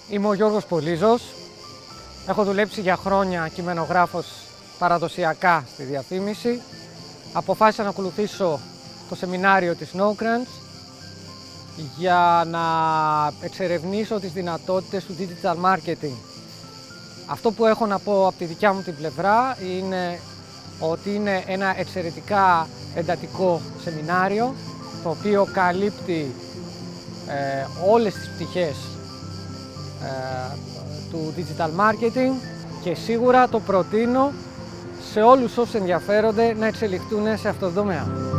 Είμαι ο Γιώργος Πολύζος. Έχω δουλέψει για χρόνια κειμενογράφος παραδοσιακά στη διαφήμιση. Αποφάσισα να ακολουθήσω το σεμινάριο της Nocrunch για να εξερευνήσω τις δυνατότητες του digital marketing. Αυτό που έχω να πω από τη δικιά μου την πλευρά είναι ότι είναι ένα εξαιρετικά εντατικό σεμινάριο, το οποίο καλύπτει όλες τις πτυχές του digital marketing και σίγουρα το προτείνω σε όλους όσους ενδιαφέρονται να εξελιχθούν σε αυτό το τομέα.